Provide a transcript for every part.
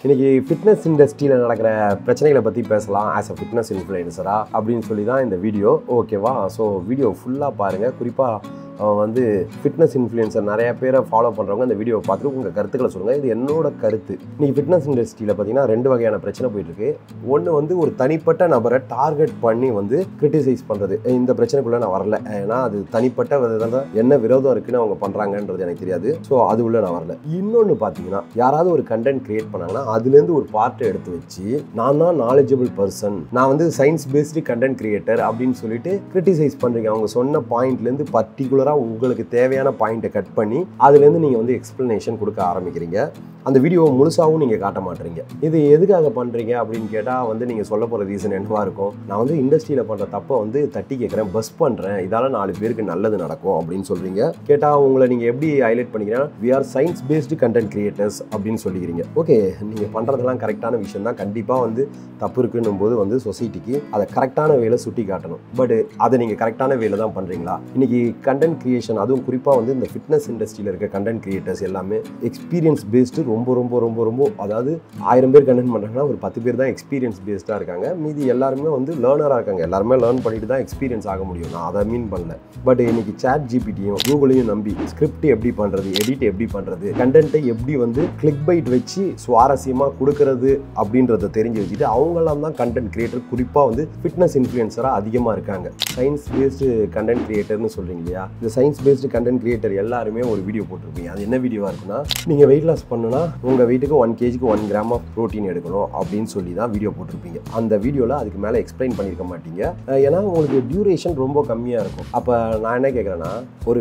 இன்னைக்கு ஃபிட்னஸ் இண்டஸ்ட்ரியில் நடக்கிற பிரச்சனைகளை பற்றி பேசலாம் ஆஸ் அ ஃபிட்னஸ் இன்ஃப்ளூயன்சரா அப்படின்னு சொல்லி தான் இந்த வீடியோ. ஓகேவா? ஸோ வீடியோ ஃபுல்லாக பாருங்கள். குறிப்பாக அவன் வந்து ஃபிட்னஸ் இன்ஃப்ளூயன்சர் நிறைய பேரை ஃபாலோ பண்ணுறவங்க இந்த வீடியோவை பார்த்துட்டு உங்கள் கருத்துக்களை சொல்லுங்கள். இது என்னோட கருத்து. இன்றைக்கி ஃபிட்னஸ் இண்டஸ்ட்ரியில் பார்த்தீங்கன்னா 2 வகையான பிரச்சனை போயிட்டுருக்கு. ஒன்று வந்து ஒரு தனிப்பட்ட நபரை டார்கெட் பண்ணி வந்து கிரிட்டிசைஸ் பண்ணுறது. இந்த பிரச்சனைக்குள்ளே நான் வரல, ஏன்னா அது தனிப்பட்ட விதத்தில் என்ன விரோதம் இருக்குன்னு அவங்க பண்ணுறாங்கன்றது எனக்கு தெரியாது. ஸோ அது உள்ள நான் வரல. இன்னொன்று பார்த்தீங்கன்னா யாராவது ஒரு கண்டென்ட் கிரியேட் பண்ணாங்கன்னா அதுலேருந்து ஒரு பார்ட்டை எடுத்து வச்சு நான் தான் நாலேஜபிள் பர்சன், நான் வந்து சயின்ஸ் பேஸ்டு கண்டென்ட் கிரியேட்டர் அப்படின்னு சொல்லிட்டு கிரிட்டிசைஸ் பண்ணுறீங்க. அவங்க சொன்ன பாயிண்ட்லேருந்து பர்டிகுலர் உங்களுக்கு தேவையான பாயிண்ட்டை கட் பண்ணி அதுலேருந்து நீங்கள் வந்து எக்ஸ்பிளனேஷன் கொடுக்க ஆரம்பிக்கிறீங்க. அந்த வீடியோவை முழுசாகவும் நீங்கள் காட்ட மாட்டீங்க. இது எதுக்காக பண்ணுறீங்க அப்படின்னு கேட்டால் வந்து நீங்கள் சொல்ல போகிற ரீசன் என்னவா இருக்கும்? நான் வந்து இண்டஸ்ட்ரியில் பண்ணுற தப்பை வந்து தட்டி கேட்குறேன், பஸ் பண்ணுறேன், இதால் 4 பேருக்கு நல்லது நடக்கும் அப்படின்னு சொல்கிறீங்க. கேட்டால் உங்களை நீங்கள் எப்படி ஹைலைட் பண்ணிக்கிறீங்கன்னா we are science based content creators அப்படின்னு சொல்லிக்கிறீங்க. ஓகே, நீங்கள் பண்ணுறதெல்லாம் கரெக்டான விஷயம் தான். கண்டிப்பாக வந்து தப்பு இருக்குன்னும் போது வந்து சொசைட்டிக்கு அதை கரெக்டான வேலை சுட்டி காட்டணும். பட் அதை நீங்கள் கரெக்டான வேலை தான் பண்ணுறீங்களா? இன்னைக்கு கண்டென்ட் கிரியேஷன், அதுவும் குறிப்பாக வந்து இந்த ஃபிட்னஸ் இண்டஸ்ட்ரியில் இருக்க கண்டென்ட் கிரியேட்டர்ஸ் எல்லாமே எக்ஸ்பீரியன்ஸ் பேஸ்டு ரொம்ப ரொம்ப ரொம்ப ரொம்ப அதாவது 1000 பேர் கண்டென்ட் பண்ணுறாங்கன்னா ஒரு 10 பேர் தான் எக்ஸ்பீரியன்ஸ் பேஸ்டாக இருக்காங்க. மீதி எல்லாருமே வந்து லேர்னராக இருக்காங்க. எல்லாருமே லேர்ன் பண்ணிட்டு தான் எக்ஸ்பீரியன்ஸ் ஆக முடியும். நான் அதை மீன் பண்ணல. பட் இன்னைக்கு சாட் ஜிபிடியும் கூகுளையும் நம்பி ஸ்கிரிப்ட் எப்படி பண்ணுறது, எடிட் எப்படி பண்ணுறது, கண்டென்ட்டை எப்படி வந்து கிளிக் பைட் வச்சு சுவாரஸ்யமாக கொடுக்கறது அப்படின்றத தெரிஞ்சு வச்சுட்டு அவங்களாம் தான் கண்டென்ட் கிரியேட்டர். குறிப்பாக வந்து ஃபிட்னஸ் இன்ஃப்ளூயன்சராக அதிகமாக இருக்காங்க. சயின்ஸ் பேஸ்டு கண்டென்ட் கிரியேட்டர்னு சொல்கிறீங்க இல்லையா? இந்த சயின்ஸ் பேஸ்டு கண்டென்ட் கிரியேட்டர் எல்லாருமே ஒரு வீடியோ போட்டிருப்பீங்க. அது என்ன வீடியோவாக இருக்குன்னா, நீங்கள் வெயிட் லாஸ் பண்ணுன்னா உங்கள் வெயிட்டுக்கு 1 kgக்கு 1 கிராம் ஆஃப் ப்ரோட்டீன் எடுக்கணும் அப்படின்னு சொல்லி தான் வீடியோ போட்டிருப்பீங்க. அந்த வீடியோவில் அதுக்கு மேலே எக்ஸ்பிளைன் பண்ணியிருக்க மாட்டீங்க. ஏன்னா உங்களுக்கு டியூரேஷன் ரொம்ப கம்மியாக இருக்கும். அப்போ நான் என்ன கேட்குறேன்னா, ஒரு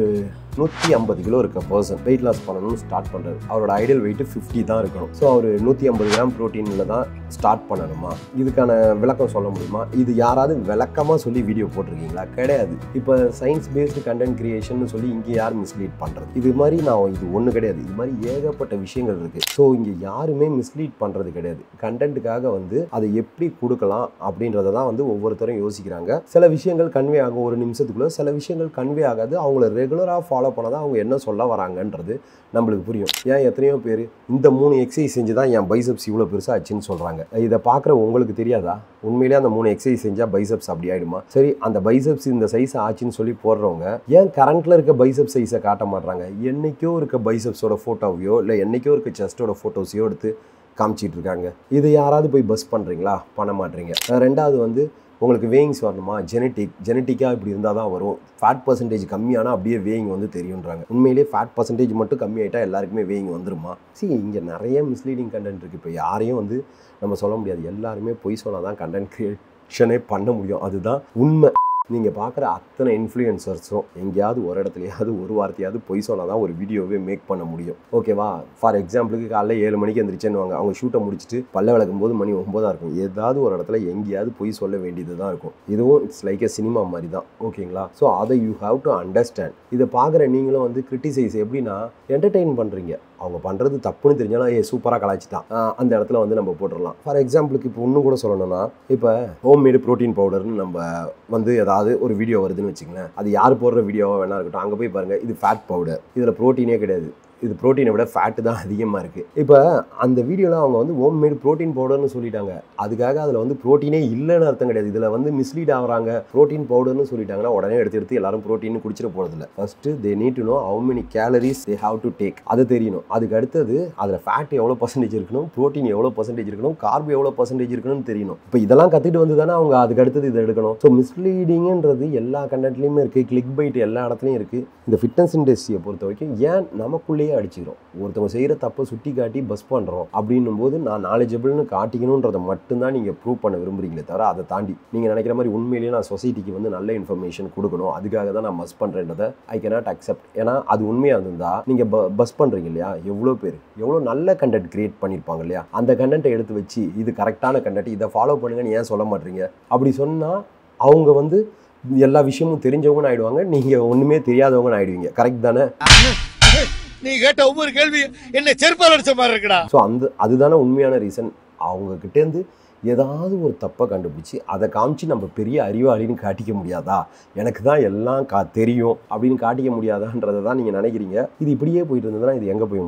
150 கிலோ இருக்க பர்சன் வெயிட் லாஸ் பண்ணணும்னு ஸ்டார்ட் பண்ணுறது, அவரோட ஐடியல் வெயிட்டு 50 தான் இருக்கணும். ஸோ அவர் 150 கிராம் ப்ரோட்டீனில் தான் ஸ்டார்ட் பண்ணணுமா? இதுக்கான விளக்கம் சொல்ல முடியுமா? இது யாராவது விளக்கமாக சொல்லி வீடியோ போட்டிருக்கீங்களா? கிடையாது. இப்போ சயின்ஸ் பேஸ்டு கண்டென்ட் கிரியேஷன் சொல்லி இங்கே யார் மிஸ்லீட் பண்ணுறது? இது மாதிரி இது ஒன்று கிடையாது. இது மாதிரி ஏகப்பட்ட விஷயங்கள் இருக்குது. ஸோ இங்கே யாருமே மிஸ்லீட் பண்ணுறது கிடையாது. கண்டென்ட்டுக்காக வந்து அதை எப்படி கொடுக்கலாம் அப்படின்றத தான் வந்து ஒவ்வொருத்தரும் யோசிக்கிறாங்க. சில விஷயங்கள் கன்வே ஆகும் ஒரு நிமிஷத்துக்குள்ளே, சில விஷயங்கள் கன்வே ஆகாது. அவங்கள ரெகுலராக ஃபாலோ பண்ணாதான் அவங்க என்ன சொல்ல வராங்கன்றது நம்மளுக்கு புரியும். ஏன் எத்தனையோ பேர் இந்த 3 எக்ஸசைஸ் செஞ்சு தான் என் பைசப்ஸ் இவ்வளோ பெருசாக ஆச்சுன்னு சொல்கிறாங்க. இதை பார்க்குற உங்களுக்கு தெரியாதா? உண்மையிலேயே அந்த 3 எக்ஸசைஸ் செஞ்சால் பைசப்ஸ் அப்படி ஆகிடுமா? சரி, அந்த பைசப்ஸ் இந்த சைஸ் ஆச்சுன்னு சொல்லி போடுறவங்க ஏன் கரண்ட்டில் இருக்க பைசப் சைஸை காட்ட மாட்றாங்க? என்னைக்கோ இருக்க பைசப்ஸோட ஃபோட்டோவையோ இல்லை என்னைக்கோ இருக்க செஸ்ட்டோட ஃபோட்டோஸையோ எடுத்து காமிச்சிட்டு இருக்காங்க. இது யாராவது போய் பஸ் பண்ணுறீங்களா? பண்ண மாட்டீங்க. ரெண்டாவது வந்து உங்களுக்கு வேயிங்ஸ் வரணுமா? ஜெனட்டிக்காக இப்படி இருந்தால் தான் வரும். ஃபேட் பர்சன்டேஜ் கம்மியானால் அப்படியே வேயிங் வந்து தெரியுன்றாங்க. உண்மையிலேயே ஃபேட் பர்சன்டேஜ் மட்டும் கம்மியாயிட்டால் எல்லாருக்குமே வேயிங் வந்துருமா? இங்கே நிறைய மிஸ்லீடிங் கண்டென்ட் இருக்குது. இப்போ யாரையும் வந்து நம்ம சொல்ல முடியாது. எல்லாருமே பொய் சொன்னால் தான் கண்டென்ட் கிரியேஷனே பண்ண முடியும். அதுதான் உண்மை. நீங்கள் பார்க்குற அத்தனை இன்ஃப்ளூயன்சர்ஸும் எங்கேயாவது ஒரு இடத்துலையாவது ஒரு வார்த்தையாவது பொய் சொன்னால் தான் ஒரு வீடியோவே மேக் பண்ண முடியும். ஓகேவா? ஃபார் எக்ஸாம்பிளுக்கு காலைல 7 மணிக்கு எந்திரிச்சேன்னுவாங்க. அவங்க ஷூட்டை முடிச்சுட்டு பல்ல விளக்கும் போது மணி 9 இருக்கும். ஏதாவது ஒரு இடத்துல எங்கேயாவது பொய் சொல்ல வேண்டியது தான் இருக்கும். இதுவும் இட்ஸ் லைக் எ சினிமா மாதிரி தான். ஓகேங்களா? ஸோ அதை யூ ஹாவ் டு அண்டர்ஸ்டாண்ட். இதை பார்க்குற நீங்களும் வந்து கிரிட்டிசைஸ் எப்படின்னா என்டர்டெயின் பண்ணுறீங்க. அவங்க பண்ணுறது தப்புன்னு தெரிஞ்சாலும் சூப்பராக கலாய்ச்சிட்டான் அந்த இடத்துல வந்து நம்ம போட்டுடலாம். ஃபார் எக்ஸாம்பிளுக்கு இப்போ இன்னும் கூட சொல்லணும்னா, இப்போ ஹோம்மேடு ப்ரோட்டீன் பவுடர்னு நம்ம வந்து ஏதாவது ஒரு வீடியோ வருதுன்னு வச்சுங்களேன். அது யார் போடுற வீடியோவாக வேணா இருக்கட்டும், அங்கே போய் பாருங்கள், இது ஃபேட் பவுடர், இதில் ப்ரோட்டீனே கிடையாது, இது ப்ரோட்டீனை விட ஃபேட்டு தான் அதிகமாக இருக்குது. இப்போ அந்த வீடியோவில் அவங்க வந்து ஹோம்மேடு ப்ரோட்டீன் பவுடர்னு சொல்லிட்டாங்க. அதுக்காக அதில் வந்து ப்ரோட்டீனே இல்லைன்னு அர்த்தம் கிடையாது. இதில் வந்து மிஸ்லீட் ஆகிறாங்க. ப்ரோட்டீன் பவுடர்னு சொல்லிட்டாங்கன்னா உடனே எடுத்து எல்லாரும் ப்ரோட்டீன் குடிச்சிட போகிறதில்ல. First they need to know how many calories they have to take. அது தெரியணும். அதுக்கு அடுத்தது அதில் ஃபேட் எவ்வளோ பர்சன்டேஜ் இருக்கணும், ப்ரோட்டீன் எவ்வளோ பர்சன்டேஜ் இருக்கணும், கார்பு எவ்வளோ பர்சன்டேஜ் இருக்கணும்னு தெரியணும். இப்போ இதெல்லாம் கற்றுட்டு வந்து தானே அவங்க அதுக்கு அடுத்தது இதை எடுக்கணும். ஸோ மிஸ்லீடிங்கிறது எல்லா கண்டென்ட்லேயுமே இருக்குது. கிளிக் பைட் எல்லா இடத்துலையும் இருக்குது. இந்த ஃபிட்னஸ் இண்டஸ்ட்ரியை பொறுத்த வரைக்கும் ஏன் நமக்குள்ளேயே அடிச்சுக்கிறோம்? ஒருத்தவங்க செய்கிற தப்பை சுட்டி காட்டி பஸ் பண்ணுறோம் அப்படின்னும் போது நான் நாலேஜபிள்னு காட்டிக்கணுன்றதை மட்டும்தான் நீங்கள் ப்ரூவ் பண்ண விரும்புறீங்களே தவிர அதை தாண்டி நீங்கள் நினைக்கிற மாதிரி உண்மையிலேயே நான் சொசைட்டிக்கு வந்து நல்ல இன்ஃபர்மேஷன் கொடுக்கணும், அதுக்காக தான் நான் பஸ் பண்ணுறேன்றதை ஐ கேனாட் அக்செப்ட். ஏன்னா அது உண்மையாக இருந்தால் நீங்கள் பஸ் பண்ணுறீங்க இல்லையா? எவ்வளோ நல்ல கண்டென்ட் கிரியேட் பண்ணியிருப்பாங்க இல்லையா? அந்த கண்டென்ட்டை எடுத்து வச்சு இது கரெக்டான கண்டென்ட், இதை ஃபாலோ பண்ணுங்கன்னு ஏன் சொல்ல மாட்டீங்க? அப்படி சொன்னால் அவங்க வந்து எல்லா விஷயமும் தெரிஞ்சவங்கன்னு ஆயிடுவாங்க, நீங்கள் ஒன்றுமே தெரியாதவங்கன்னு ஆயிடுவீங்க. கரெக்ட் தானே? நீ கேட்ட ஒவ்வொரு கேள்வி என்ன செருப்பால் அடிச்ச மாதிரி இருக்குடா. ஸோ அதுதானே உண்மையான ரீசன். அவங்க கிட்டேருந்து ஏதாவது ஒரு தப்பை கண்டுபிடிச்சி அதை காமிச்சு நம்ம பெரிய அறிவாளின்னு காட்டிக்க முடியாதா? எனக்கு தான் எல்லாம் தெரியும் அப்படின்னு காட்டிக்க முடியாதான்றதை தான் நீங்கள் நினைக்கிறீங்க. இது இப்படியே போயிட்டு இருந்ததுன்னா இது எங்கே போய் முடியும்?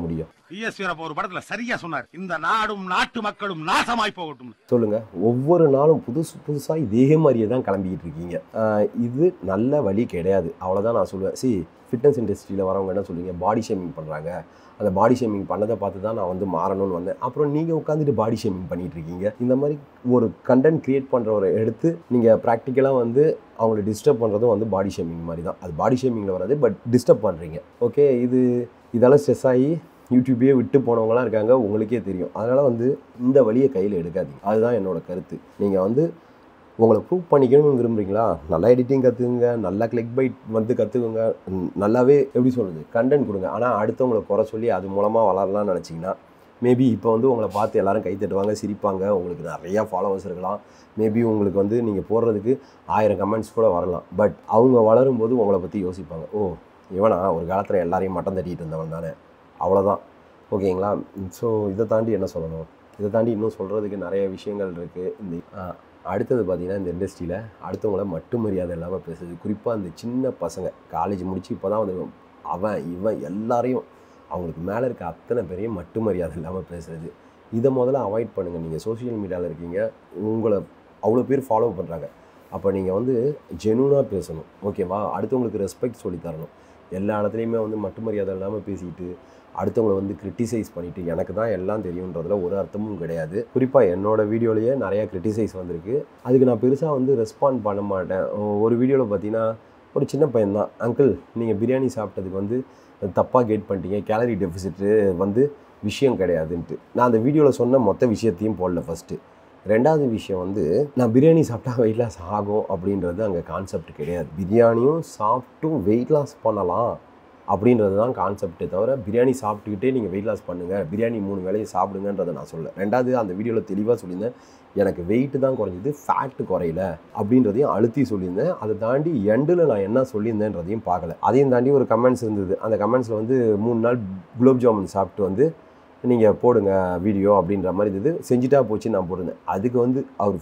ஒரு படத்துல சரியா சொன்னார், இந்த நாடும் நாட்டு மக்களும் நாசமாய் போகட்டும். சொல்லுங்க, ஒவ்வொரு நாளும் புதுசாக இதே மாதிரியே தான் கிளம்பிக்கிட்டு இருக்கீங்க. இது நல்ல வழி கிடையாது, அவ்வளோதான் நான் சொல்லுவேன். ஃபிட்னஸ் இண்டஸ்ட்ரியில் வரவங்க என்ன சொல்லுவீங்க, பாடி ஷேமிங் பண்ணுறாங்க. அந்த பாடி ஷேமிங் பண்ணதை பார்த்து தான் நான் வந்து மாறணும்னு வந்தேன். அப்புறம் நீங்கள் உட்காந்துட்டு பாடி ஷேமிங் பண்ணிகிட்டு இருக்கீங்க. இந்த மாதிரி ஒரு கண்டென்ட் க்ரியேட் பண்ணுறவரை எடுத்து நீங்கள் ப்ராக்டிக்கலாக வந்து அவங்களை டிஸ்டர்ப் பண்ணுறதும் வந்து பாடி ஷேமிங் மாதிரி தான். அது பாடி ஷேமிங்கில் வராது, பட் டிஸ்டர்ப் பண்ணுறீங்க. ஓகே, இதெல்லாம் ஸ்ட்ரெஸ் ஆகி யூடியூப்பே விட்டு போனவங்களாம் இருக்காங்க, உங்களுக்கே தெரியும். அதனால் வந்து இந்த வழியை கையில் எடுக்காதீங்க, அதுதான் என்னோடய கருத்து. நீங்கள் வந்து உங்களை ப்ரூவ் பண்ணிக்கணும்னு விரும்புகிறீங்களா, நல்லா எடிட்டிங் கற்றுக்குங்க, நல்லா கிளிக் பைட் வந்து கற்றுக்குங்க, நல்லாவே எப்படி சொல்கிறது கண்டென்ட் கொடுங்க. ஆனால் அடுத்தவங்களை குறை சொல்லி அது மூலமாக வளரலாம்னு நினச்சிங்கன்னா மேபி இப்போ வந்து உங்களை பார்த்து எல்லோரும் கை தட்டுவாங்க, சிரிப்பாங்க, உங்களுக்கு நிறையா ஃபாலோவர்ஸ் இருக்கலாம். மேபி உங்களுக்கு வந்து நீங்கள் போடுறதுக்கு 1000 கமெண்ட்ஸ் கூட வரலாம். பட் அவங்க வளரும்போது உங்களை பற்றி யோசிப்பாங்க, ஓ இவனா ஒரு காலத்தில் எல்லாரையும் மட்டம் தட்டிகிட்டு இருந்தவன் தானே, அவ்வளோதான். ஓகேங்களா? ஸோ இதை தாண்டி என்ன சொல்லணும், இதை தாண்டி இன்னும் சொல்கிறதுக்கு நிறைய விஷயங்கள் இருக்குது. அடுத்தது பார்த்திங்கன்னா, இந்த இண்டஸ்ட்ரியில் அடுத்தவங்கள மட்டும் மரியாதை இல்லாமல் பேசுறது. குறிப்பாக அந்த சின்ன பசங்க காலேஜ் முடித்து இப்போ தான் வந்து அவன் இவன் எல்லாரையும் அவங்களுக்கு மேலே இருக்க அத்தனை பேரையும் மட்டும் மரியாதை இல்லாமல் பேசுகிறது. இதை முதல்ல அவாய்ட் பண்ணுங்கள். நீங்கள் சோஷியல் மீடியாவில் இருக்கீங்க, உங்களை அவ்வளோ பேர் ஃபாலோ பண்ணுறாங்க. அப்போ நீங்கள் வந்து ஜெனுனாக பேசணும், ஓகேவா? அடுத்தவங்களுக்கு ரெஸ்பெக்ட் சொல்லி தரணும். எல்லா இடத்துலையுமே வந்து மட்டும் மரியாதை இல்லாமல் பேசிக்கிட்டு அடுத்தவங்களை வந்து கிரிட்டிசைஸ் பண்ணிவிட்டு எனக்கு தான் எல்லாம் தெரியுன்றதுல ஒரு அர்த்தமும் கிடையாது. குறிப்பாக என்னோடய வீடியோலேயே நிறையா கிரிட்டிசைஸ் வந்திருக்கு. அதுக்கு நான் பெருசாக வந்து ரெஸ்பாண்ட் பண்ண மாட்டேன். ஒரு வீடியோவில் பார்த்தீங்கன்னா ஒரு சின்ன பையன்தான், அங்கிள் நீங்கள் பிரியாணி சாப்பிட்டதுக்கு வந்து தப்பாக கேட் பண்ணிட்டீங்க, கேலரி டெஃபிசிட்டு வந்து விஷயம் கிடையாதுன்ட்டு. நான் அந்த வீடியோவில் சொன்ன மொத்த விஷயத்தையும் போடல ஃபஸ்ட்டு. ரெண்டாவது விஷயம் வந்து, நான் பிரியாணி சாப்பிட்டா வெயிட் லாஸ் ஆகும் அப்படின்றது அங்கே கான்செப்ட் கிடையாது. பிரியாணியும் சாப்பிட்டும் வெயிட் லாஸ் பண்ணலாம் அப்படின்றது தான் கான்செப்டே தவிர, பிரியாணி சாப்பிட்டுக்கிட்டே நீங்கள் வெயிட் லாஸ் பண்ணுங்கள், பிரியாணி 3 வேளையும் சாப்பிடுங்கன்றதை நான் சொல்ல. ரெண்டாவது, அந்த வீடியோவில் தெளிவாக சொல்லியிருந்தேன், எனக்கு வெயிட்டு தான் குறைஞ்சிது, ஃபேட்டு குறையில அப்படின்றதையும் அழுத்தி சொல்லியிருந்தேன். அதை தாண்டி எண்டில் நான் என்ன சொல்லியிருந்தேன்றதையும் பார்க்கல. அதையும் தாண்டி ஒரு கமெண்ட்ஸ் இருந்தது. அந்த கமெண்ட்ஸில் வந்து 3 நாள் குலோப் ஜாமுன் சாப்பிட்டு வந்து நீங்கள் போடுங்க வீடியோ அப்படின்ற மாதிரி இருந்தது. செஞ்சுட்டா போச்சு நான் போட்டிருந்தேன். அதுக்கு வந்து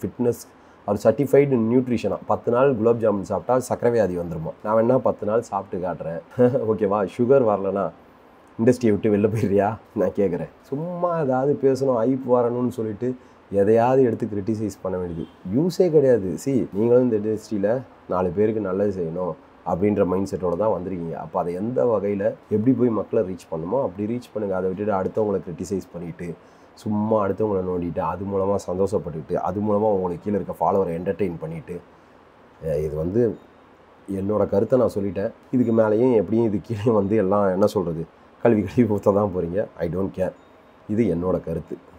அவர் சர்டிஃபைடு நியூட்ரிஷனாக 10 நாள் குலோப் ஜாமுன் சாப்பிட்டா சக்கரை வியாதி வந்துருமா. நான் வேணா 10 நாள் சாப்பிட்டு காட்டுறேன், ஓகேவா? சுகர் வரலனா இண்டஸ்ட்ரியை விட்டு வெளில போயிடுறியா நான் கேட்குறேன். சும்மா ஏதாவது பேசணும், ஐப் வரணும்னு சொல்லிட்டு எதையாவது எடுத்து கிரிட்டிசைஸ் பண்ண வேண்டியது யூஸே கிடையாது. நீங்களும் இந்த இண்டஸ்ட்ரியில் 4 பேருக்கு நல்லது செய்யணும் அப்படின்ற மைண்ட் செட்டோடு தான் வந்திருக்கீங்க. அப்போ அதை எந்த வகையில் எப்படி போய் மக்களை ரீச் பண்ணுமோ அப்படி ரீச் பண்ணுங்கள். அதை விட்டுட்டு அடுத்தவங்களை கிரிட்டிசைஸ் பண்ணிவிட்டு சும்மா அடுத்தவங்களை நோண்டிட்டு அது மூலமாக சந்தோஷப்பட்டுக்கிட்டு அது மூலமாக உங்களுக்கு கீழே இருக்க ஃபாலோவரை என்டர்டெயின் பண்ணிவிட்டு, இது வந்து என்னோடய கருத்தை நான் சொல்லிட்டேன். இதுக்கு மேலேயும் எப்படியும் இது கீழே வந்து எல்லாம் என்ன சொல்கிறது கல்வி ஊற்ற தான் போகிறீங்க. I don't care. இது என்னோடய கருத்து.